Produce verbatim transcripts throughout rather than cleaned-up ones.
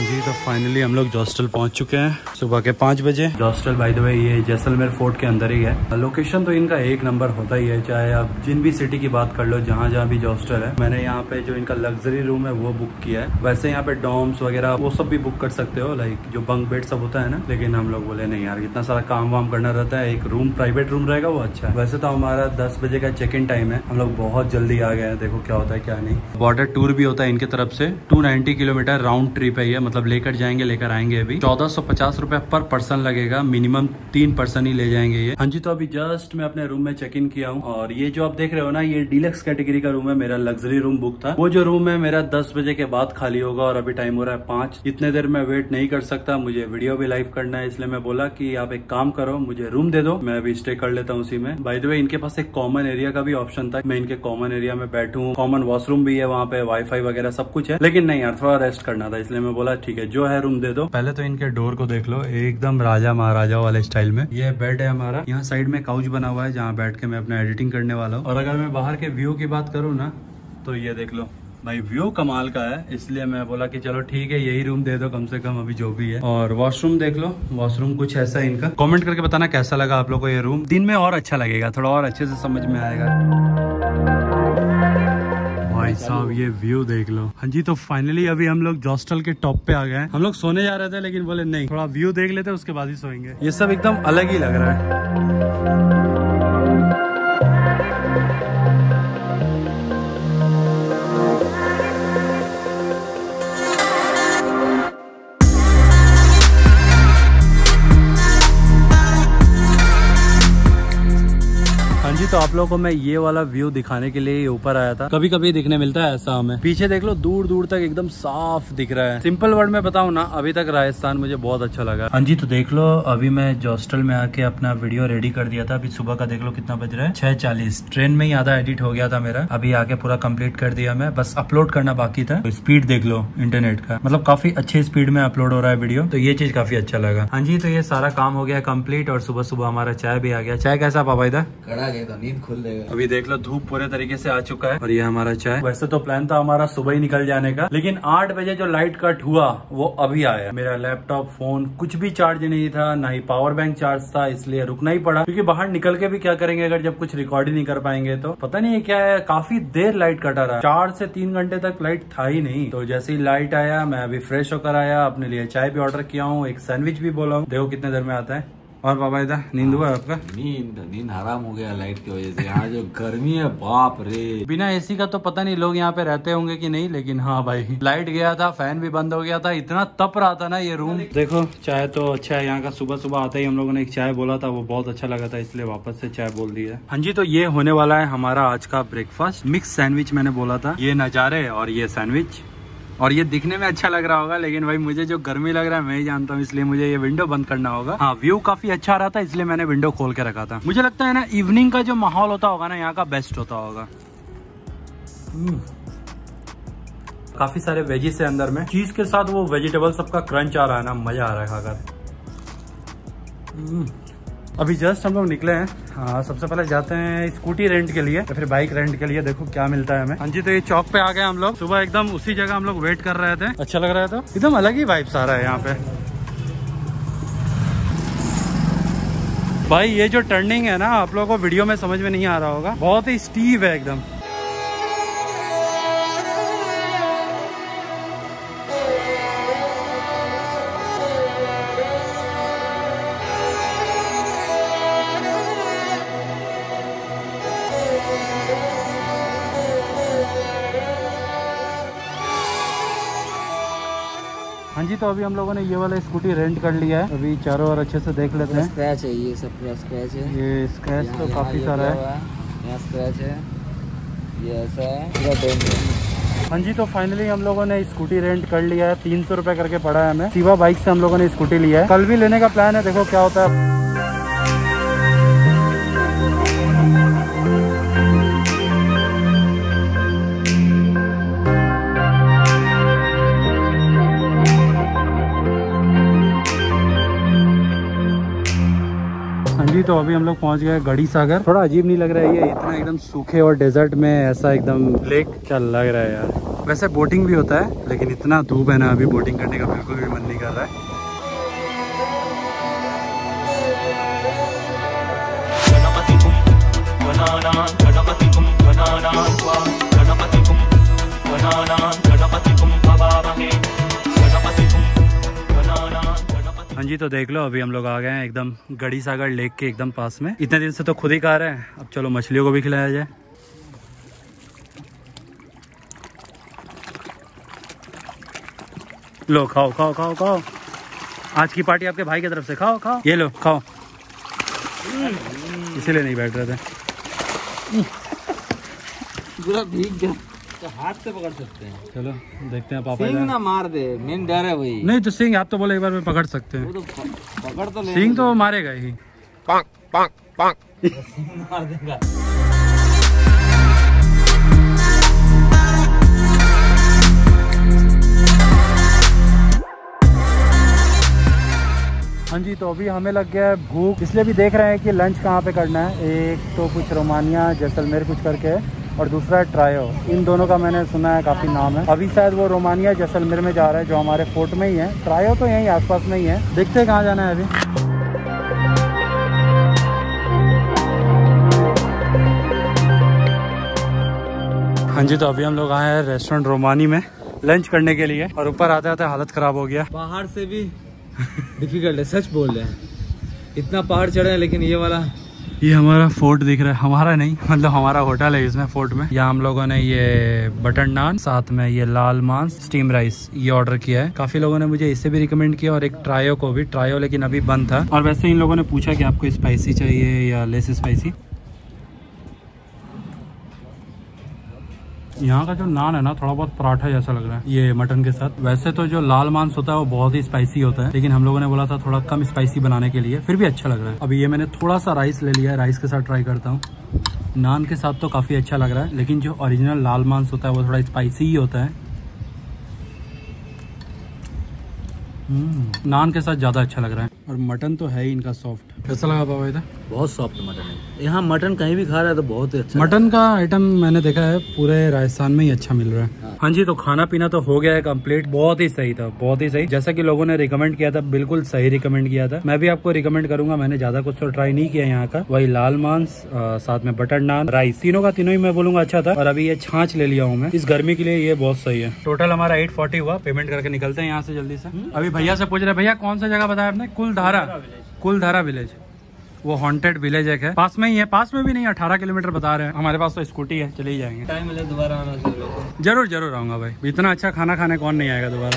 जी तो फाइनली हम लोग हॉस्टल पहुंच चुके हैं सुबह के पाँच बजे। हॉस्टल बाय द वे ये जैसलमेर फोर्ट के अंदर ही है। लोकेशन तो इनका एक नंबर होता ही है, चाहे आप जिन भी सिटी की बात कर लो, जहाँ जहाँ भी हॉस्टल है। मैंने यहाँ पे जो इनका लग्जरी रूम है वो बुक किया है। वैसे यहाँ पे डॉर्म्स वगैरह वो सब भी बुक कर सकते हो, लाइक जो बंक बेड सब होता है ना, लेकिन हम लोग बोले नहीं यार, इतना सारा काम वाम करना रहता है, एक रूम प्राइवेट रूम रहेगा वो अच्छा है। वैसे तो हमारा दस बजे का चेक इन टाइम है, हम लोग बहुत जल्दी आ गए हैं। देखो क्या होता है क्या नहीं। बॉर्डर टूर भी होता है इनके तरफ से। Two ninety kilometre round trip है ये, मतलब लेकर जाएंगे लेकर आएंगे। अभी चौदह सौ पचास रुपए पर पर्सन लगेगा, मिनिमम तीन पर्सन ही ले जाएंगे ये। हाँ जी, तो अभी जस्ट मैं अपने रूम में चेक इन किया हूँ और ये जो आप देख रहे हो ना, ये डीलक्स कैटेगरी का रूम है। मेरा लग्जरी रूम बुक था। वो जो रूम है मेरा दस बजे के बाद खाली होगा और अभी टाइम हो रहा है पाँच। इतने देर में वेट नहीं कर सकता, मुझे वीडियो भी लाइव करना है, इसलिए मैं बोला कि आप एक काम करो, मुझे रूम दे दो, मैं अभी स्टे कर लेता हूँ उसी में। बाय द वे इनके पास एक कॉमन एरिया का भी ऑप्शन था, मैं इनके कॉमन एरिया में बैठूं। कॉमन वॉशरूम भी है वहाँ पे, वाईफाई वगैरह सब कुछ है, लेकिन नहीं यार, थोड़ा रेस्ट करना था, इसलिए मैं बोला ठीक है जो है रूम दे दो। पहले तो इनके डोर को देख लो, एकदम राजा महाराजा वाले स्टाइल में। ये बेड है हमारा, यहाँ साइड में काउच बना हुआ है जहाँ बैठ के मैं अपना एडिटिंग करने वाला हूँ। और अगर मैं बाहर के व्यू की बात करूँ ना, तो ये देख लो भाई, व्यू कमाल का है, इसलिए मैं बोला कि चलो ठीक है यही रूम दे दो कम से कम अभी जो भी है। और वॉशरूम देख लो, वॉशरूम कुछ ऐसा है इनका। कमेंट करके बताना कैसा लगा आप लोग को ये रूम। दिन में और अच्छा लगेगा, थोड़ा और अच्छे से समझ में आएगा। भाई साहब ये व्यू देख लो। हाँ जी, तो फाइनली अभी हम लोग हॉस्टल के टॉप पे आ गए हैं। हम लोग सोने जा रहे थे लेकिन बोले नहीं, थोड़ा व्यू देख लेते उसके बाद ही सोएंगे। ये सब एकदम अलग ही लग रहा है। तो आप लोगों को मैं ये वाला व्यू दिखाने के लिए ऊपर आया था। कभी कभी दिखने मिलता है ऐसा हमें। पीछे देख लो, दूर दूर तक एकदम साफ दिख रहा है। सिंपल वर्ड में बताऊं ना, अभी तक राजस्थान मुझे बहुत अच्छा लगा। हाँ जी, तो देख लो अभी मैं हॉस्टल में आके अपना वीडियो रेडी कर दिया था। अभी सुबह का देख लो कितना बज रहा है, छह चालीस। ट्रेन में ही आधा एडिट हो गया था मेरा, अभी आके पूरा कंप्लीट कर दिया मैं, बस अपलोड करना बाकी था। तो स्पीड देख लो इंटरनेट का, मतलब काफी अच्छे स्पीड में अपलोड हो रहा है वीडियो, तो ये चीज काफी अच्छा लगा। हाँ जी, तो ये सारा काम हो गया कंप्लीट और सुबह सुबह हमारा चाय भी आ गया। चाय कैसा पापा? इधर कड़ा गया तो नींद खुल जाएगा। अभी देख लो धूप पूरे तरीके से आ चुका है और ये हमारा चाय। वैसे तो प्लान था हमारा सुबह ही निकल जाने का, लेकिन आठ बजे जो लाइट कट हुआ वो अभी आया। मेरा लैपटॉप फोन कुछ भी चार्ज नहीं था, ना ही पावर बैंक चार्ज था, इसलिए रुकना ही पड़ा। क्योंकि बाहर निकल के भी क्या करेंगे अगर जब कुछ रिकॉर्ड ही नहीं कर पाएंगे तो। पता नहीं क्या है, काफी देर लाइट कटा रहा, चार से तीन घंटे तक लाइट था ही नहीं। तो जैसे ही लाइट आया मैं अभी फ्रेश होकर आया, अपने लिए चाय भी ऑर्डर किया हूँ, एक सैंडविच भी बोला हूँ, देखो कितने देर में आता है। और बाबा इधर नींद हुआ आपका? नींद नींद हराम हो गया लाइट की वजह से। यहाँ जो गर्मी है बाप रे। बिना एसी का तो पता नहीं लोग यहाँ पे रहते होंगे कि नहीं, लेकिन हाँ भाई लाइट गया था, फैन भी बंद हो गया था, इतना तप रहा था ना ये रूम। देखो चाय तो अच्छा है यहाँ का, सुबह सुबह आते ही हम लोगों ने एक चाय बोला था, वो बहुत अच्छा लगा था, इसलिए वापस से चाय बोल दी है। हाँ जी, तो ये होने वाला है हमारा आज का ब्रेकफास्ट। मिक्स सैंडविच मैंने बोला था, ये नजारे और ये सैंडविच। और ये दिखने में अच्छा लग रहा होगा, लेकिन भाई मुझे जो गर्मी लग रहा है मैं ही जानता हूँ, इसलिए मुझे ये विंडो बंद करना होगा। हाँ, व्यू काफी अच्छा रहा था इसलिए मैंने विंडो खोल के रखा था। मुझे लगता है ना इवनिंग का जो माहौल होता होगा ना यहाँ का बेस्ट होता होगा। काफी सारे वेजिस है अंदर में, चीज के साथ वो वेजिटेबल सबका क्रंच आ रहा है ना, मजा आ रहा है खाकर। अभी जस्ट हम लोग निकले हैं। हाँ, सबसे पहले जाते हैं स्कूटी रेंट के लिए या फिर बाइक रेंट के लिए, देखो क्या मिलता है हमें। हाँ जी, तो ये चौक पे आ गए हम लोग। सुबह एकदम उसी जगह हम लोग वेट कर रहे थे, अच्छा लग रहा था, एकदम अलग ही वाइब्स आ रहा है यहाँ पे। भाई ये जो टर्निंग है ना, आप लोगों को वीडियो में समझ में नहीं आ रहा होगा, बहुत ही स्टीव है एकदम। हाँ जी, तो अभी हम लोगों ने ये वाला स्कूटी रेंट कर लिया है। अभी चारों ओर अच्छे से देख लेते हैं। स्क्रैच है ये सब, पूरा स्क्रैच है। ये स्क्रैच तो काफी सारा है, यहाँ स्क्रैच है, ये ऐसा है पूरा डेंट है। हाँ जी, तो फाइनली हम लोगों ने स्कूटी रेंट कर लिया है, तीन सौ रुपए करके पड़ा है हमें। शिवा बाइक से हम लोगों ने स्कूटी लिया है, कल भी लेने का प्लान है, देखो क्या होता है। हाँ जी, तो अभी हम लोग पहुंच गए गढ़ी सागर। थोड़ा अजीब नहीं लग रहा है ये इतना एकदम सूखे और डेजर्ट में ऐसा एकदम लेक? क्या लग रहा है यार। वैसे बोटिंग भी होता है, लेकिन इतना धूप है ना, अभी बोटिंग करने का बिल्कुल भी मन नहीं कर रहा है। हाँ जी, तो देख लो अभी हम लोग आ गए हैं एकदम गढ़ी सागर लेक के एकदम पास में। इतने दिन से तो खुद ही खा रहे हैं, अब चलो मछलियों को भी खिलाया जाए। लो खाओ खाओ खाओ खाओ, आज की पार्टी आपके भाई की तरफ से, खाओ खाओ, ये लो खाओ। इसीलिए नहीं बैठ रहे थे। पूरा भीग गया, तो हाथ से पकड़ सकते हैं। चलो देखते हैं पापा। सिंग ना मार दे, मेन डर है वही। नहीं तो सिंग आप तो बोले एक बार में पकड़ सकते हैं। वो तो पकड़ तो ले, सिंग तो मारेगा ही, पांक पांक पांक सिंग मार देगा। हाँ जी, तो अभी हमें लग गया है भूख, इसलिए भी देख रहे हैं कि लंच कहाँ पे करना है। एक तो कुछ रोमानिया जैसलमेर कुछ करके है, और दूसरा है ट्रायो। इन दोनों का मैंने सुना है काफ़ी नाम है। अभी शायद वो रोमानिया जैसलमेर में जा रहा है, जो हमारे फोर्ट में ही है। ट्रायो तो यहीं आसपास में ही है, देखते हैं कहाँ जाना है अभी। हाँ जी, तो अभी हम लोग आए हैं रेस्टोरेंट रोमानी में लंच करने के लिए, और ऊपर आते आते हालत ख़राब हो गया। पहाड़ से भी डिफिकल्ट है, सच बोल रहे हैं। इतना पहाड़ चढ़े हैं, लेकिन ये वाला, ये हमारा फोर्ट दिख रहा है, हमारा नहीं मतलब हमारा होटल है इसमें फोर्ट में। यहाँ हम लोगों ने ये बटर नान, साथ में ये लाल मांस स्टीम राइस ये ऑर्डर किया है। काफी लोगों ने मुझे इसे भी रिकमेंड किया, और एक ट्रायो को भी, ट्रायो लेकिन अभी बंद था। और वैसे इन लोगों ने पूछा कि आपको स्पाइसी चाहिए या लेस स्पाइसी। यहाँ का जो नान है ना, थोड़ा बहुत पराठा जैसा लग रहा है ये मटन के साथ। वैसे तो जो लाल मांस होता है वो बहुत ही स्पाइसी होता है, लेकिन हम लोगों ने बोला था थोड़ा कम स्पाइसी बनाने के लिए, फिर भी अच्छा लग रहा है। अभी ये मैंने थोड़ा सा राइस ले लिया है, राइस के साथ ट्राई करता हूँ। नान के साथ तो काफ़ी अच्छा लग रहा है, लेकिन जो ओरिजिनल लाल मांस होता है वो थोड़ा स्पाइसी ही होता है। नान के साथ ज़्यादा अच्छा लग रहा है, और मटन तो है ही इनका सॉफ्ट। कैसा लगा पापा इधर? बहुत सॉफ्ट मटन है। यहाँ मटन कहीं भी खा रहा है तो बहुत ही अच्छा। मटन का आइटम मैंने देखा है पूरे राजस्थान में ही अच्छा मिल रहा है। हाँ, हाँ जी, तो खाना पीना तो हो गया है कंप्लीट। बहुत ही सही था, बहुत ही सही, जैसा कि लोगों ने रिकमेंड किया था, बिल्कुल सही रिकमेंड किया था। मैं भी आपको रिकमेंड करूंगा। मैंने ज्यादा कुछ तो ट्राई नहीं किया यहाँ का। वही लाल मांस, साथ में बटर नान, राइस, तीनों का तीनों ही मैं बोलूंगा अच्छा था। और अभी ये छाछ ले लिया हूँ मैं इस गर्मी के लिए, ये बहुत सही है। टोटल हमारा एट फोर्टी हुआ। पेमेंट करके निकलते हैं यहाँ से जल्दी से। अभी भैया से पूछ रहे, भैया कौन सा जगह बताया आपने? कुलधारा, कुलधारा विलेज। वो हॉन्टेड विलेज एक है, पास में ही है। पास में भी नहीं, अठारह किलोमीटर बता रहे हैं। हमारे पास तो स्कूटी है, चले ही जाएंगे। टाइम मिले दोबारा आना जरूर। जरूर जरूर आऊंगा भाई, इतना अच्छा खाना खाने कौन नहीं आएगा दोबारा।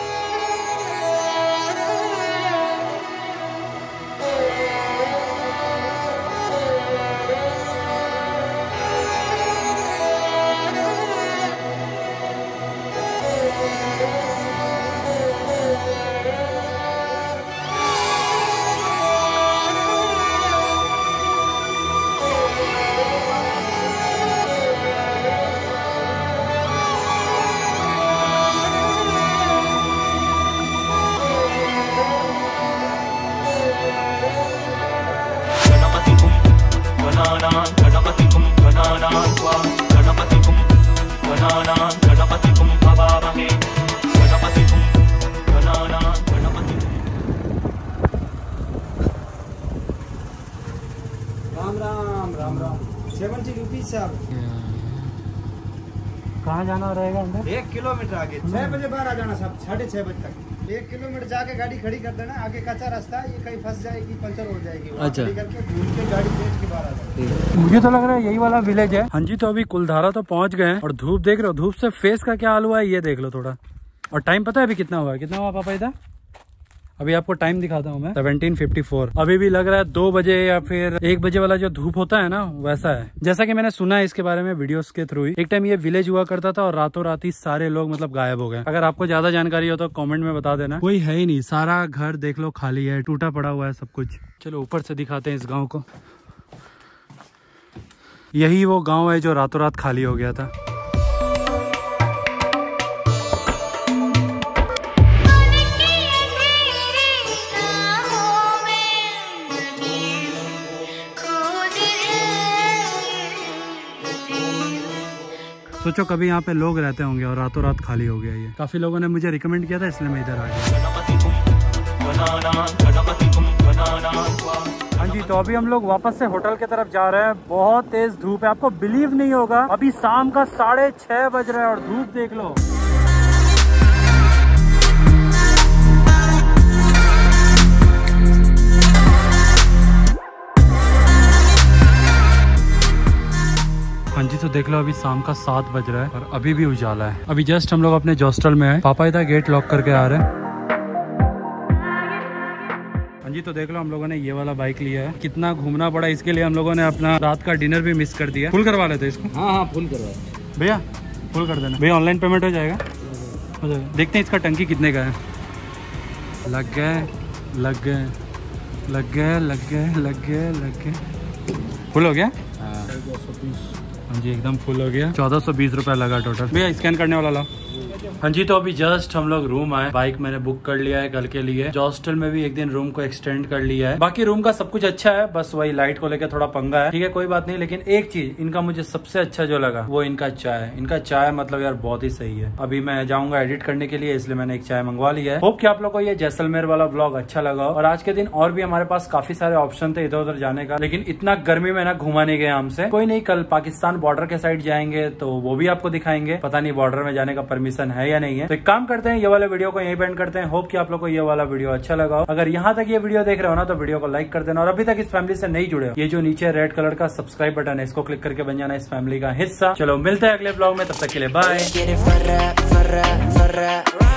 राम राम राम राम। सेवेंटी रुपीज से आप कहाँ जाना रहेगा अंदर? एक किलोमीटर आगे छह बजे बाहर आ जाना सब, साढ़े छह बजे तक। एक किलोमीटर जाके गाड़ी खड़ी कर देना, आगे कच्चा रास्ता है, ये कहीं फंस जाएगी, पंचर हो जाएगी। अच्छा, खड़ी करके घूम के गाड़ी बेच के बाहर आ जाएगी। मुझे तो लग रहा है यही वाला विलेज है। हाँ जी, तो अभी कुलधारा तो पहुंच गए हैं, और धूप देख रहे हो, धूप से फेस का क्या हाल हुआ है ये देख लो थोड़ा। और टाइम पता है अभी कितना हुआ है? कितना हुआ पापा इधर? अभी आपको टाइम दिखाता हूँ मैं, सेवनटीन फिफ्टी फोर। अभी भी लग रहा है दो बजे या फिर एक बजे वाला जो धूप होता है ना, वैसा है। जैसा कि मैंने सुना है इसके बारे में वीडियोस के थ्रू ही। एक टाइम ये विलेज हुआ करता था, और रातों रात ही सारे लोग मतलब गायब हो गए। अगर आपको ज्यादा जानकारी हो तो कमेंट में बता देना। कोई है ही नहीं, सारा घर देख लो खाली है, टूटा पड़ा हुआ है सब कुछ। चलो ऊपर से दिखाते हैं इस गाँव को। यही वो गाँव है जो रातों रात खाली हो गया था। तो सोचो कभी यहाँ पे लोग रहते होंगे और रातों रात खाली हो गया ये। काफी लोगों ने मुझे रिकमेंड किया था इसलिए मैं इधर आ गया। हाँ जी, तो अभी हम लोग वापस से होटल की तरफ जा रहे हैं। बहुत तेज धूप है, आपको बिलीव नहीं होगा अभी शाम का साढ़े छह बज रहा है और धूप देख लो। हाँ जी, तो देख लो अभी शाम का सात बज रहा है और अभी भी उजाला है। अभी जस्ट हम लोग अपने हॉस्टल में है। पापा इधर गेट लॉक करके आ रहे हैं। हाँ जी, तो देख लो हम लोगों ने ये वाला बाइक लिया है। कितना घूमना पड़ा इसके लिए, हम लोगों ने अपना रात का डिनर भी मिस कर दिया। फुल करवा लेते इसको। हाँ हाँ फुल करवा भैया, फुल कर देना भैया। ऑनलाइन पेमेंट हो जाएगा, हो जाएगा। देखते हैं इसका टंकी कितने का है। लग गए लग गए लग गए लग गए लग गए लग गए फुल हो गया। हाँ जी, एकदम फुल हो गया। चौदह सौ बीस रुपया लगा टोटल। भैया स्कैन करने वाला लाओ। हाँ जी, तो अभी जस्ट हम लोग रूम आए। बाइक मैंने बुक कर लिया है कल के लिए। हॉस्टल में भी एक दिन रूम को एक्सटेंड कर लिया है। बाकी रूम का सब कुछ अच्छा है, बस वही लाइट को लेकर थोड़ा पंगा है। ठीक है, कोई बात नहीं। लेकिन एक चीज इनका मुझे सबसे अच्छा जो लगा वो इनका चाय। इनका चाय मतलब यार बहुत ही सही है। अभी मैं जाऊंगा एडिट करने के लिए, इसलिए मैंने एक चाय मंगवा लिया है। होप कि आप लोग को ये जैसलमेर वाला ब्लॉग अच्छा लगा। और आज के दिन और भी हमारे पास काफी सारे ऑप्शन थे इधर उधर जाने का, लेकिन इतना गर्मी में ना घुमा नहीं गया हमसे। कोई नहीं, कल पाकिस्तान बॉर्डर के साइड जाएंगे तो वो भी आपको दिखाएंगे। पता नहीं बॉर्डर में जाने का परमिशन है या नहीं है। तो एक काम करते हैं, ये वाले वीडियो को यहीं पे एंड करते हैं। होप कि आप लोग को ये वाला वीडियो अच्छा लगा हो। अगर यहाँ तक ये वीडियो देख रहे हो ना तो वीडियो को लाइक कर देना। और अभी तक इस फैमिली से नहीं जुड़े हो, ये जो नीचे रेड कलर का सब्सक्राइब बटन है इसको क्लिक करके बन जाना इस फैमिली का हिस्सा। चलो मिलते हैं अगले ब्लॉग में, तब तक के लिए बाय।